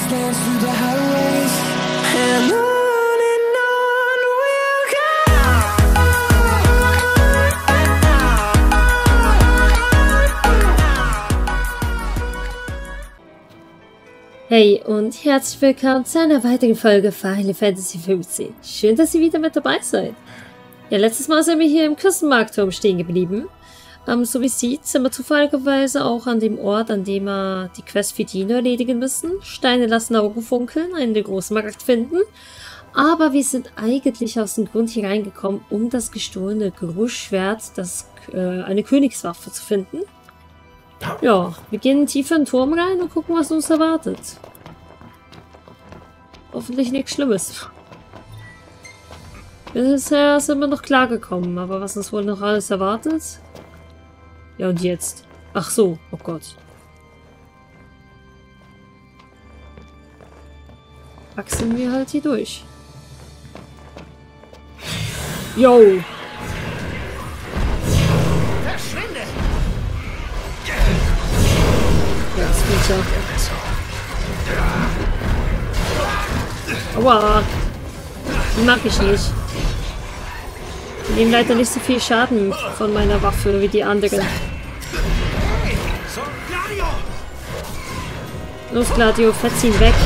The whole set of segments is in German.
wastelands through the highways, and on we'll go. Hey und herzlich willkommen zu einer weiteren Folge Final Fantasy XV. Schön, dass ihr wieder mit dabei seid. Ja, letztes Mal sind wir hier im Küstenmarktturm stehen geblieben. So wie es sieht, sind wir zufälligerweise auch an dem Ort, an dem wir die Quest für Dino erledigen müssen. Steine lassen Augen funkeln, einen der großen Markt finden. Aber wir sind eigentlich aus dem Grund hier reingekommen, um das gestohlene Geruchsschwert, eine Königswaffe zu finden. Ja, wir gehen tiefer in den Turm rein und gucken, was uns erwartet. Hoffentlich nichts Schlimmes. Bisher sind wir noch klargekommen, aber was uns wohl noch alles erwartet? Ja, und jetzt? Ach so, oh Gott. Wachsen wir halt hier durch. Yo! Verschwinde! Ja, das geht ja. Aua! Die mag ich nicht. Die nehmen leider nicht so viel Schaden von meiner Waffe wie die anderen. Los, Gladio, fetz ihn weg.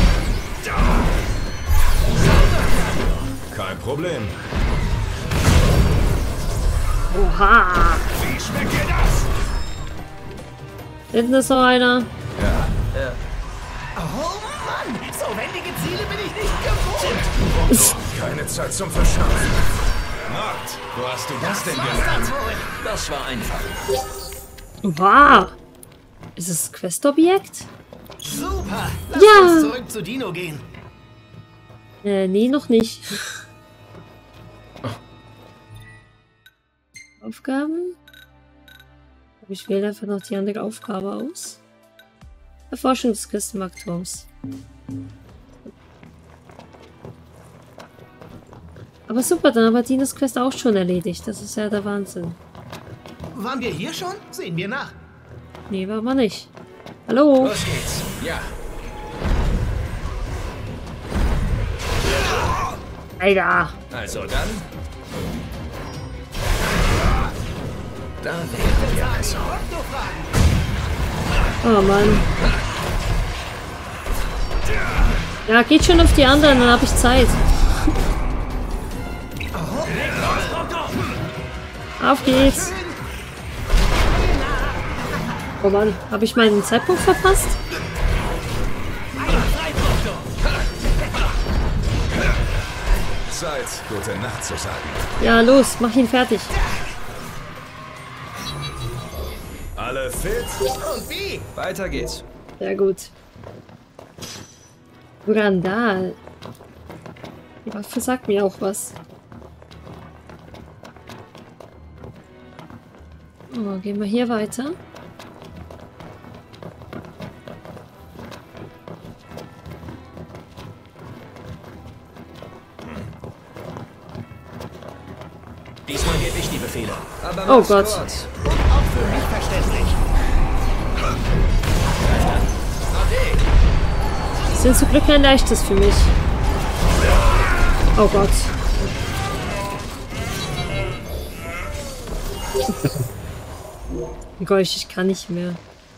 Kein Problem. Oha! Wie schmeckt dir das? Hinten ist noch einer. Ja. Oh Mann! So wendige Ziele bin ich nicht gewohnt! Keine Zeit zum Verschaffen. Mord, wo hast du das denn gelernt? Das war einfach. Oha! Ist es ein Questobjekt? Super! Lass uns zurück zu Dino gehen. Nee, noch nicht. Aufgaben? Ich wähle einfach noch die andere Aufgabe aus. Erforschung des Küstenmarktturms. Aber super, dann haben wir Dinos Quest auch schon erledigt. Das ist ja der Wahnsinn. Waren wir hier schon? Sehen wir nach. Nee, war mal nicht. Hallo? Los geht's. Ja. Alter. Also dann. Da wären wir also. Oh Mann. Ja, geht schon auf die anderen, dann habe ich Zeit. Auf geht's. Oh Mann, habe ich meinen Zeitpunkt verpasst? Zeit, gute Nacht zu sagen. Ja, los, mach ihn fertig. Alle fit? Und wie? Weiter geht's. Sehr gut. Randal. Die Waffe sagt mir auch was. Oh, gehen wir hier weiter. Diesmal gebe ich die Befehle. Aber Oh mach's Gott. kurz. Und auch für mich verständlich. Sind zum Glück ein leichtes für mich. Oh Gott. Gott, ich kann nicht mehr.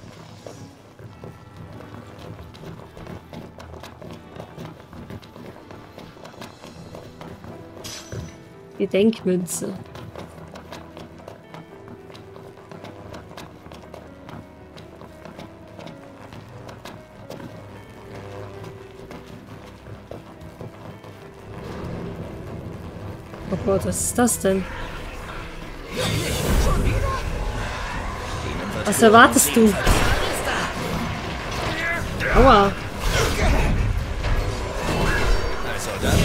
Gedenkmünze. Oh Gott, was ist das denn? Was erwartest du? Aua. Also dann.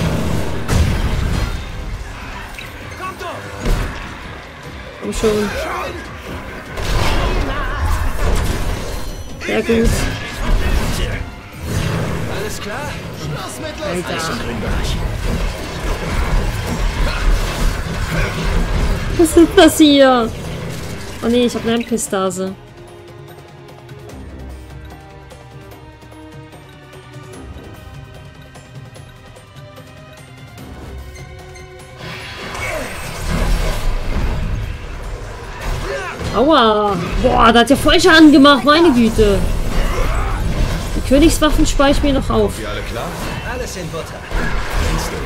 Komm schon. Sehr gut. Alles klar? Schluss mit Alter. Lustig. Was ist das hier? Oh nee, ich habe eine Empistase. Aua. Boah, da hat ja voll Schaden gemacht, meine Güte. Die Königswaffen spare ich mir noch auf. Für alle klar? Alles in Butter. Kennst du,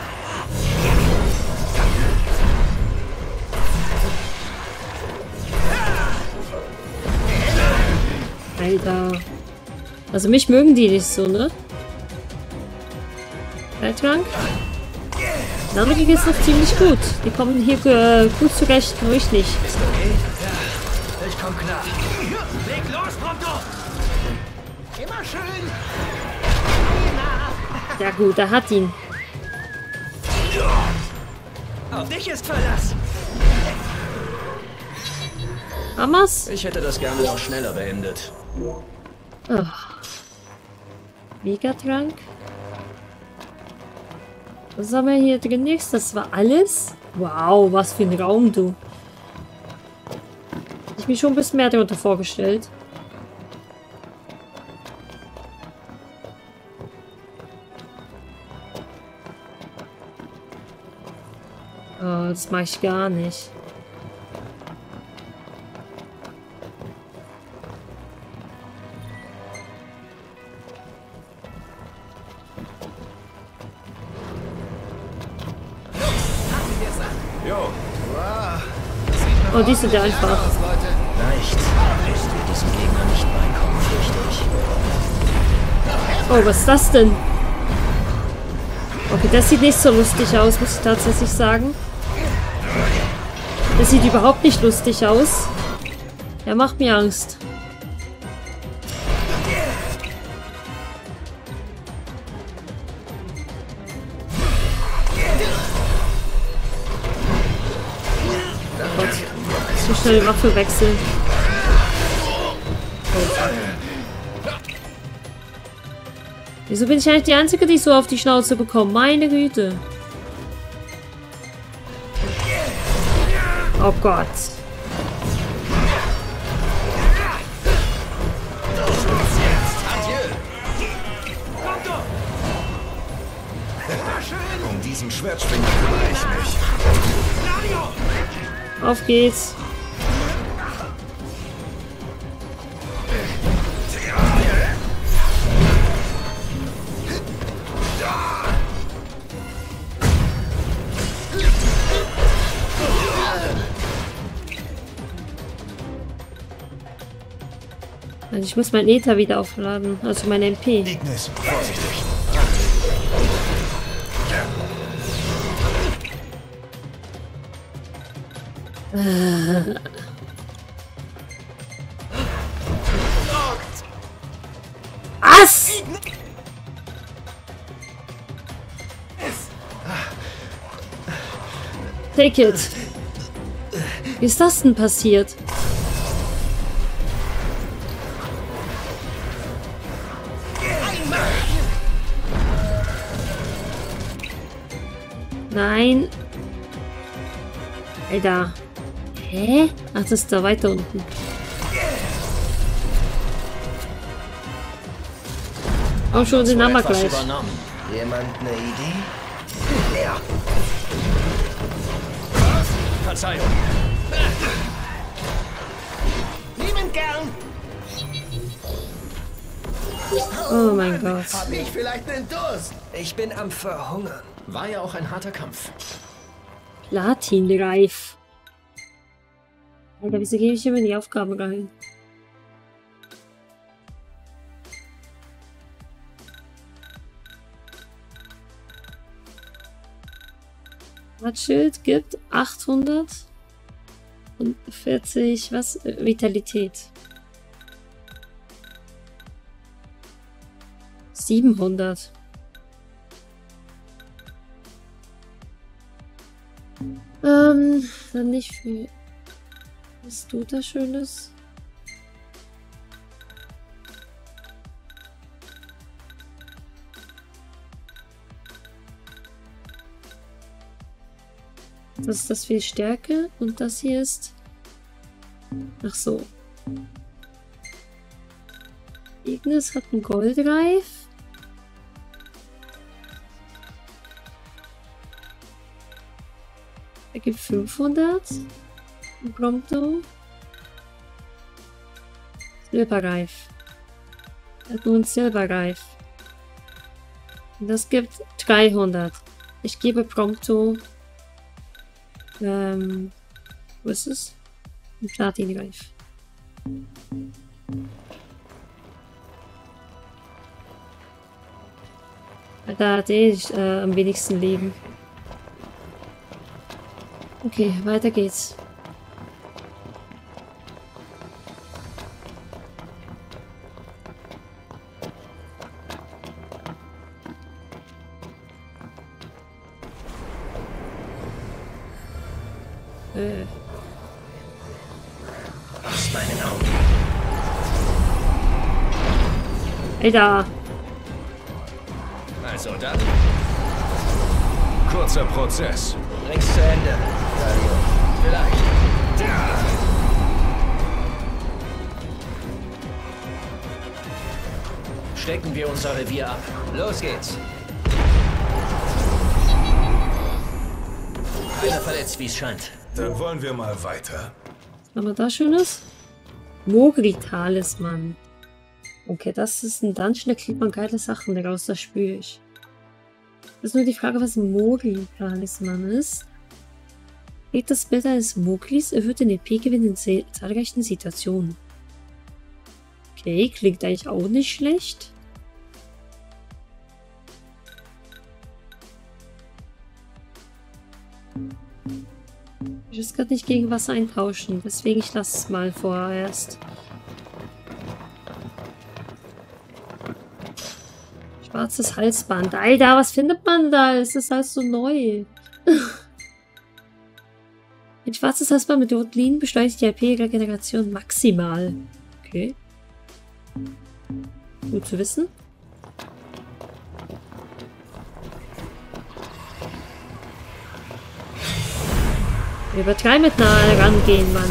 ja? Alter. Also mich mögen die nicht so, ne? Heiltrank? Der andere geht es noch ziemlich gut. Die kommen hier gut zurecht, nur ich nicht. Ist okay? Ja, ich komm klar. Leg los, Pronto! Immer schön. Ja gut, er hat ihn. Auf dich ist Verlass. Hamas? Ich hätte das gerne noch schneller beendet. Megatrank? Was haben wir hier drin nichts? Das war alles? Wow, was für ein Raum, du. Hätte ich mir schon ein bisschen mehr darunter vorgestellt. Oh, das mache ich gar nicht. Jo. Oh, die sind ja einfach. Leicht. Wirst du diesem Gegner nicht beikommen, fürchte ich. Oh, was ist das denn? Okay, das sieht nicht so lustig aus, muss ich tatsächlich sagen. Das sieht überhaupt nicht lustig aus. Er macht mir Angst. Oh Gott. So schnell die Waffe wechseln. Wieso bin ich eigentlich die Einzige, die so auf die Schnauze bekommt? Meine Güte. Oh Gott. Um diesen Schwertschwinger kümmere ich mich. Auf geht's. Also ich muss mein Ether wieder aufladen, also mein MP. Ignis, vorsichtig. Was? Take it. Wie ist das denn passiert? Nein. Alter. Hä? Ach, das ist da weiter unten. Komm schon, den haben wir gleich. Jemand eine Idee? Ja. Verzeihung. Niemand gern. Oh mein Gott. Hab ich vielleicht einen Durst? Ich bin am Verhungern. War ja auch ein harter Kampf. Platinreif. Alter, wieso gebe ich immer in die Aufgabe rein? Schild gibt 840, was? Vitalität. 700. Dann nicht viel. Was tut da Schönes? Das ist das viel Stärke und das hier ist... Ach so. Ignis hat einen Goldreif. Er gibt 500. Ein Prompto. Silberreif. Er hat nun Silberreif. Und das gibt 300. Ich gebe prompto. Wo ist es? Ein Platinreif. Da hatte ich am wenigsten Leben. Okay, weiter geht's. Aus meinen Augen. Alter! Also dann, Kurzer Prozess. bring's zu Ende, Dario. Vielleicht. Stecken wir unser Revier ab. Los geht's. Keiner verletzt, wie es scheint. Dann wollen wir mal weiter. Was haben wir da Schönes? Mogri-Talisman. Okay, das ist ein Dungeon, da kriegt man geile Sachen daraus, das spüre ich. Das ist nur die Frage, was ein Mogri-Talisman ist. Kriegt das Bild eines Mogris, erhöht den EP-Gewinn in zahlreichen Situationen. Okay, klingt eigentlich auch nicht schlecht. Ich will gerade nicht gegen was eintauschen, deswegen ich lasse es mal vorerst. Schwarzes Halsband. Alter, was findet man da? Es ist alles so neu. Ein schwarzes Halsband mit Rotlin beschleunigt die IP-Regeneration maximal. Okay. Gut zu wissen. Wir übertreiben mit nahe rangehen, Mann.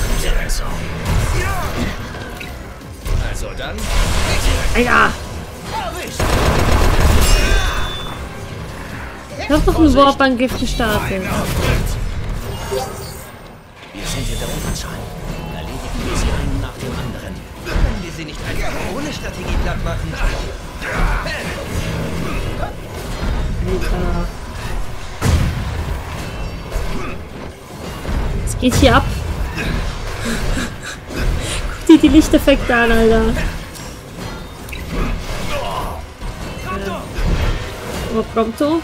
Also dann, Alter! Ich hab noch einen Warp-Angriff gestartet. wir sind in der Unterzahl. Erledigen wir sie einen nach dem anderen. Können wir sie nicht einfach ohne Strategie platt machen? Alter. Was geht hier ab? Guck dir die Lichteffekte an, Alter. Oh, Prompto.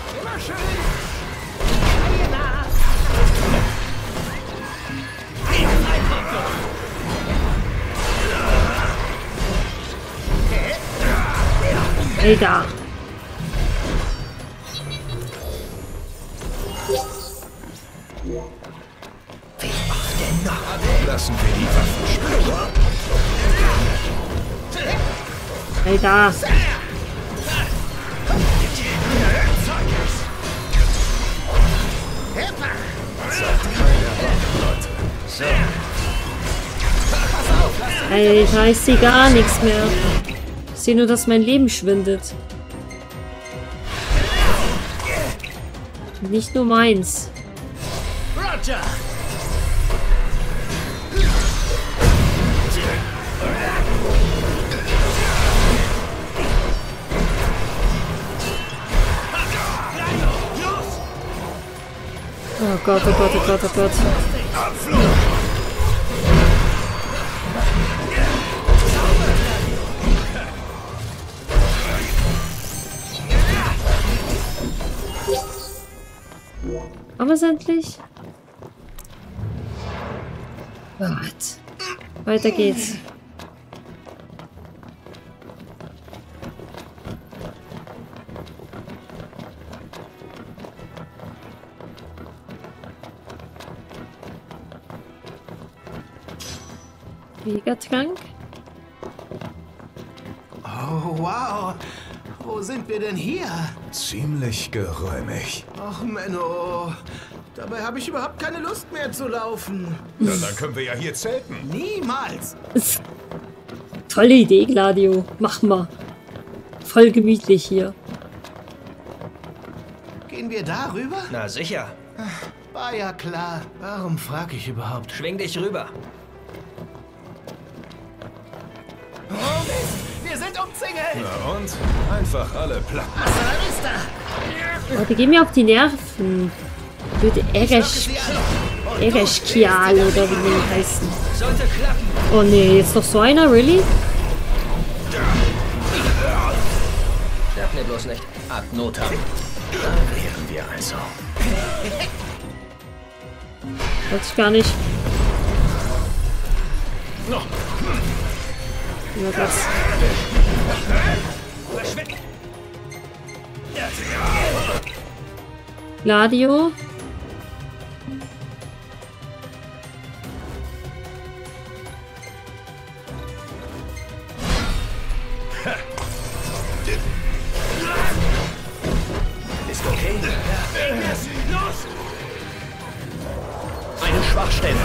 Alter. Lassen wir die Waffen sprechen. Alter. So, Alter, ich sehe gar nichts mehr. Ich sehe nur, dass mein Leben schwindet. Nicht nur meins. Roger! Oh Gott, oh Gott, oh Gott, oh Gott. Haben wir es endlich? Gott. Weiter geht's. Megatrank? Oh, wow. Wo sind wir denn hier? Ziemlich geräumig. Ach, Menno. Dabei habe ich überhaupt keine Lust mehr zu laufen. Na, dann können wir ja hier zelten. Niemals. Tolle Idee, Gladio. Mach mal. Voll gemütlich hier. Gehen wir darüber? Na sicher. War ja klar. Warum frage ich überhaupt? Schwing dich rüber. komplett umzingeln. Na und? Einfach alle platt. Hasta la vista. Oh, die gehen mir auf die Nerven. Blöde Ereshkial oder wie die heißen. Sollte klappen. Oh nee, jetzt noch so einer, really? Sag mir bloß nicht. Ad notam. Da wären wir also. Weiß ich gar nicht. Noch. Ja, das. Verschwinden. Gladio. Ist okay? Los! Eine Schwachstelle.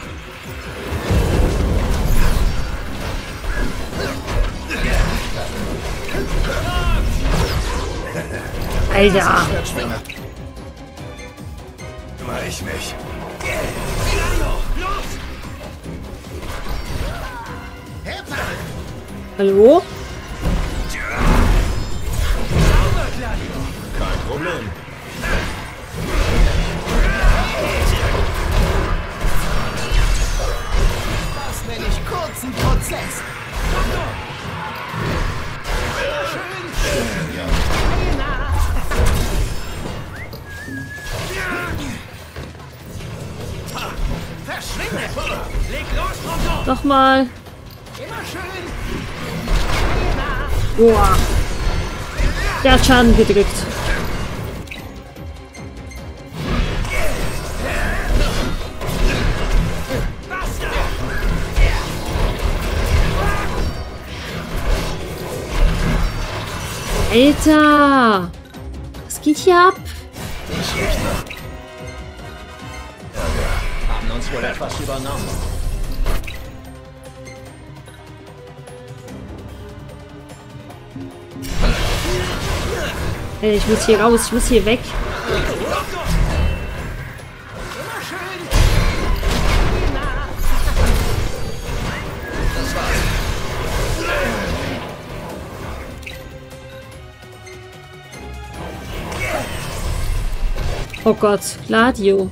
Alter. Kümmere ich mich. Los! Hallo? Kein Problem. Das nenne ich kurzen Prozess. Verschwinde! Leg los, Pronto! Nochmal. Immer schön. Boah. Der hat Schaden gedrückt. Alter! Was geht hier ab? Haben uns wohl etwas übernommen. Ey, ich muss hier raus, ich muss hier weg. Oh Gott, Gladio.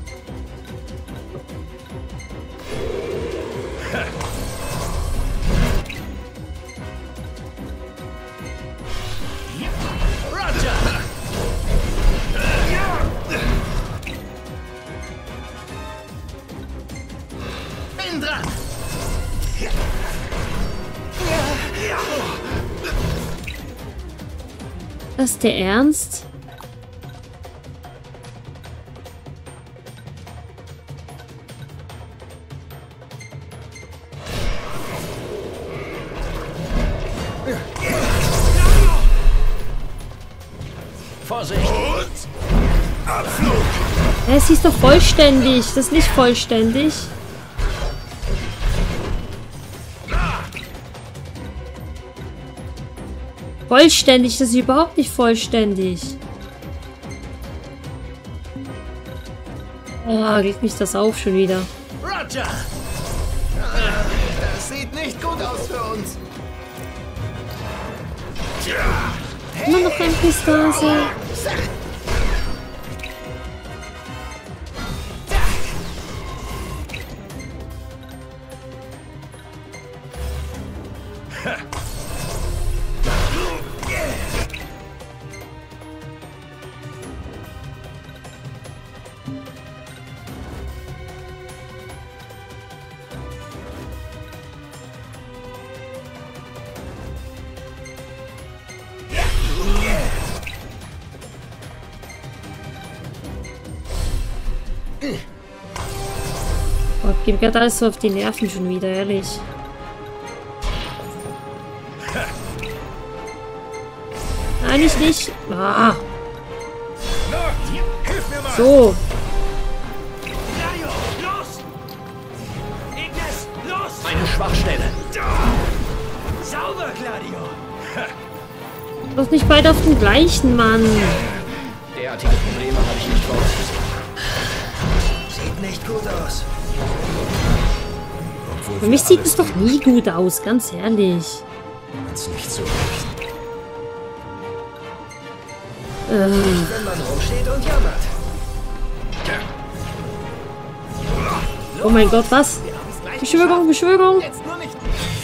Bin dran. Das ist der Ernst? Vorsicht! Abflug. Es hieß doch vollständig. Das ist nicht vollständig. Vollständig, das ist überhaupt nicht vollständig. Oh, regt mich das auf schon wieder. Roger. Das sieht nicht gut aus für uns. Immer noch ein Pistase. Oh, geht gerade alles so auf die Nerven schon wieder, ehrlich. Nein, ich nicht. Ah, Hilf mir mal. so. Gladio, los! Ignis, los! Eine Schwachstelle. Sauber, Gladio! Doch nicht beide auf den gleichen, Mann. Derartige Probleme habe ich nicht vorausgesehen. Sieht nicht gut aus. Obwohl Für wir mich sieht alles es doch nie gut aus, ganz ehrlich. Wenn's nicht so recht. Wenn man rumsteht und jammert. Oh mein Gott, was? Wir haben's gleich Beschwörung, geschafft. Beschwörung! Jetzt nur nicht.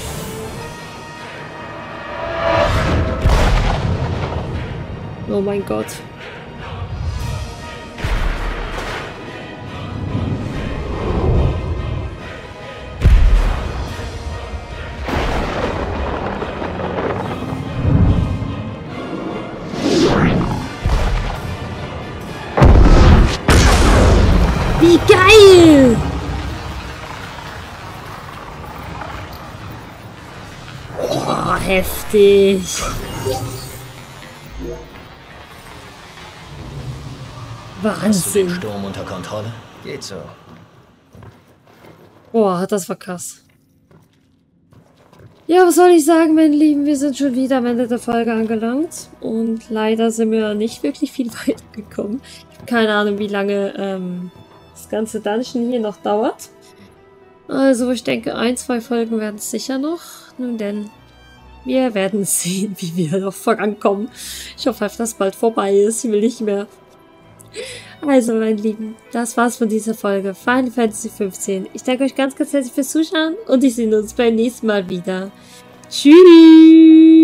Oh mein Gott. Wie geil! Oh, heftig. Hast du den Wahnsinn. Sturm unter Kontrolle? Geht so. Boah, das war krass. Ja, was soll ich sagen, meine Lieben? Wir sind schon wieder am Ende der Folge angelangt. Und leider sind wir nicht wirklich viel weitergekommen. Ich habe keine Ahnung, wie lange das ganze Dungeon hier noch dauert. Also ich denke, 1, 2 Folgen werden es sicher noch. Nun denn, wir werden sehen, wie wir noch vorankommen. Ich hoffe, dass das bald vorbei ist. Ich will nicht mehr. Also, meine Lieben, das war's von dieser Folge Final Fantasy 15. Ich danke euch ganz, ganz herzlich fürs Zuschauen und ich sehe uns beim nächsten Mal wieder. Tschüss!